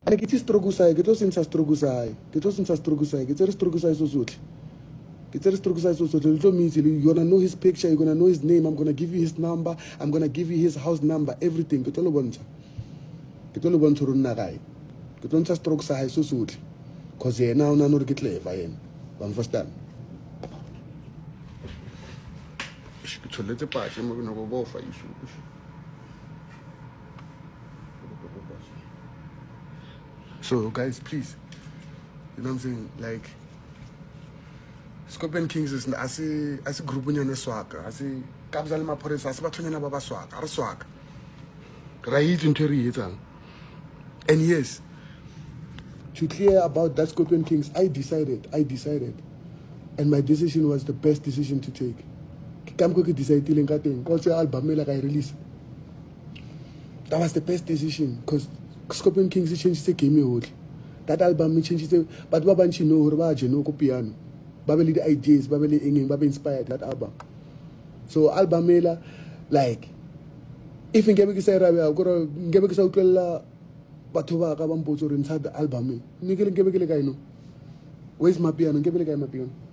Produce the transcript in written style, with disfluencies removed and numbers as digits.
Like it is strogusai, get us in strogusai, get us in strogusai, get us strogusai so soon. Get us strogusai so soon. You're gonna know his picture, you're gonna know his name, I'm gonna give you his number, I'm gonna give you his house number, everything. Get all one. Get all one to run nagai. Get on strogusai so soon. Cause now no get clever yen. I'm first time. Let's patch, I'm gonna go for you. So guys, please, you know what I'm saying? Like Scorpion Kings is as a group in swag, as a Kabzal Maphorisa, as a Batunian Baba swag, or swag. Right into it. And yes, to clear about that Scorpion Kings, I decided. And my decision was the best decision to take. Kamko decided also album like I release. That was the best decision because Scorpion Kings changed the game. That album changed the but Babanchi no Horbaje no piano. Babeli the ideas, Babeli inging, Babel inspired that album. So album like if in Gebeki say Rabia, Gebeki Saukela Batuba Kabampo inside the album. Nigel Gebeki no. Where's my piano? Gebeki my piano.